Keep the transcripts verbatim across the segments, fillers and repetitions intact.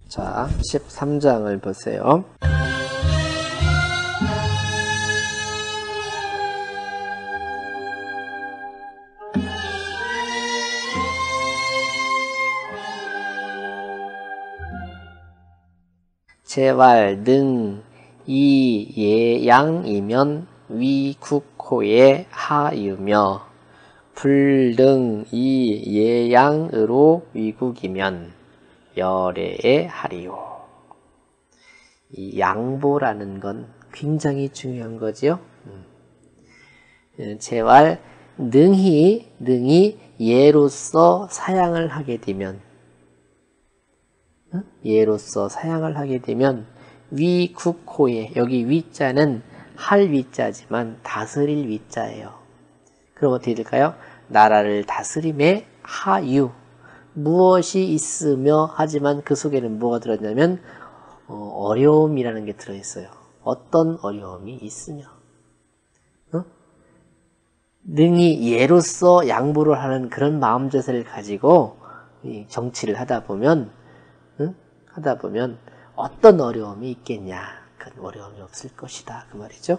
자, 십삼 장을 보세요. 재왈 능 이 예양이면 위국호의 하유며 불능 이 예양으로 위국이면 열애의 하리요. 이 양보라는 건 굉장히 중요한 거지요. 재왈 능히 능히 예로서 사양을 하게 되면 예로서 사양을 하게 되면 위국호에, 여기 위자는 할 위자지만 다스릴 위자예요. 그럼 어떻게 될까요? 나라를 다스림의 하유, 무엇이 있으며 하지만 그 속에는 뭐가 들어있냐면 어, 어려움이라는 게 들어있어요. 어떤 어려움이 있으며 어? 능히 예로서 양보를 하는 그런 마음 자세를 가지고 이 정치를 하다 보면 응? 하다 보면 어떤 어려움이 있겠냐? 그 어려움이 없을 것이다. 그 말이죠.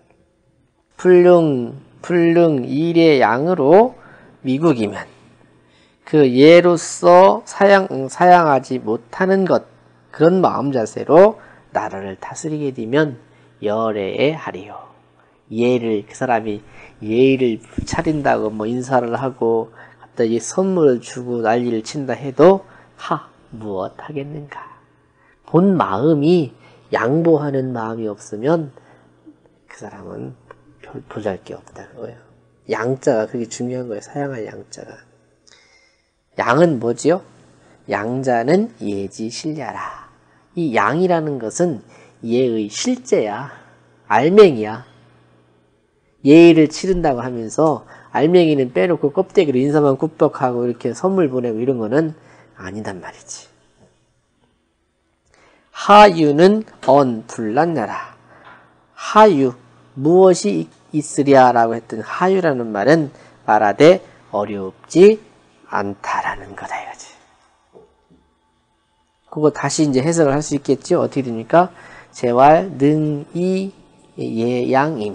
불능, 불능 일의 양으로 미국이면 그 예로서 사양, 사양하지 못하는 것, 그런 마음 자세로 나라를 다스리게 되면 열애의 하리요. 예를, 그 사람이 예의를 차린다고 뭐 인사를 하고 갑자기 선물을 주고 난리를 친다 해도 하, 무엇 하겠는가? 본 마음이 양보하는 마음이 없으면 그 사람은 별 보잘게 없다 그거예요. 양자가 그게 중요한 거예요. 사양할 양자가. 양은 뭐지요? 양자는 예지 실야라. 이 양이라는 것은 예의 실제야. 알맹이야. 예의를 치른다고 하면서 알맹이는 빼놓고 껍데기로 인사만 굽벅하고 이렇게 선물 보내고 이런 거는 아니단 말이지. 하유는 언 불난나라. 하유, 무엇이 있으랴라고 했던 하유라는 말은 말하되 어렵지 않다라는 거다 이거지. 그거 다시 이제 해석을 할 수 있겠죠. 어떻게 됩니까? 재왈 능이 예양이면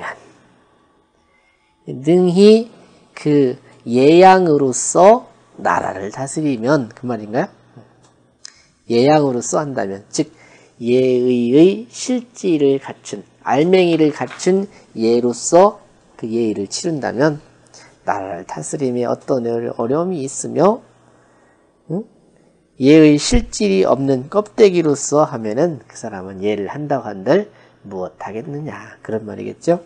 능히 그 예양으로서 나라를 다스리면 그 말인가요? 예양으로서 한다면 즉 예의의 실지를 갖춘 알맹이를 갖춘 예로서 그 예의를 치른다면 나라를 다스림에 어떤 어려움이 있으며 응? 예의 실질이 없는 껍데기로서 하면은 그 사람은 예를 한다고 한들 무엇 하겠느냐 그런 말이겠죠.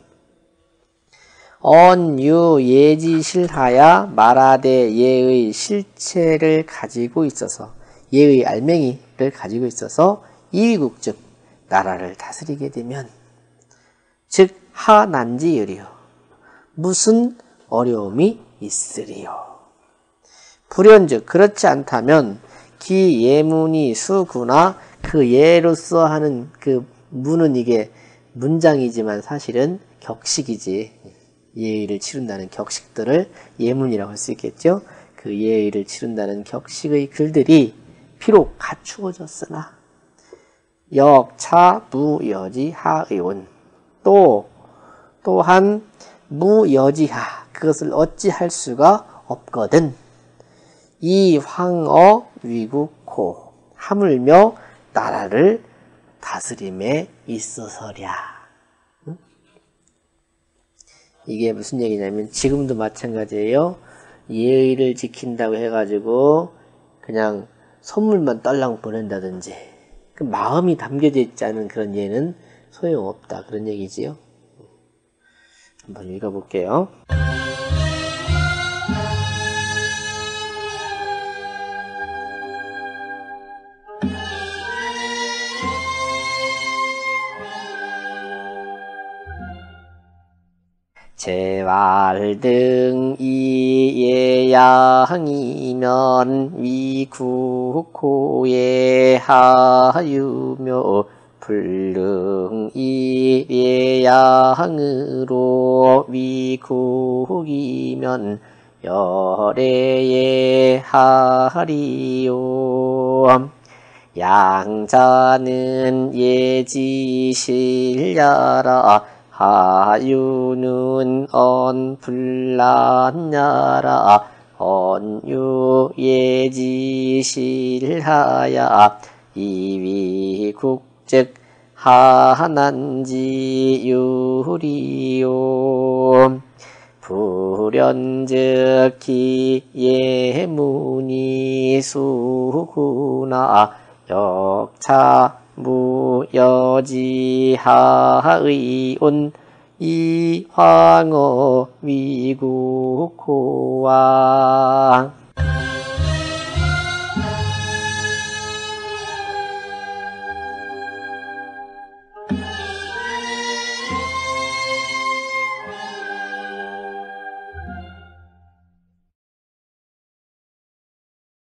언유 예지실하야 말하되 예의 실체를 가지고 있어서 예의 알맹이를 가지고 있어서 이국 즉 나라를 다스리게 되면 즉 하난지유리요 무슨 어려움이 있으리요. 불연즉 그렇지 않다면 기 예문이 수구나 그 예로서 하는 그 문은 이게 문장이지만 사실은 격식이지. 예의를 치른다는 격식들을 예문이라고 할 수 있겠죠. 그 예의를 치른다는 격식의 글들이 비록 갖추어졌으나 역차 무여지하의원 또 또한 무여지하 그것을 어찌할 수가 없거든. 이 황어 위국호 하물며 나라를 다스림에 있어서랴. 응? 이게 무슨 얘기냐면 지금도 마찬가지예요. 예의를 지킨다고 해가지고 그냥 선물만 딸랑 보낸다든지 그 마음이 담겨져 있지 않은 그런 예는 소용없다 그런 얘기지요. 한번 읽어볼게요. 재왈 등 이예양이면 위국호의 하유며 불능 이예양으로 위국이면 열애의 하리요. 양자는 예지실야라 하유는 언불란야라 언유 예지실하야 이위국즉 하난지유리요 불연즉 기예문이 수구나 역차 무여지하의온 이황어 위국호왕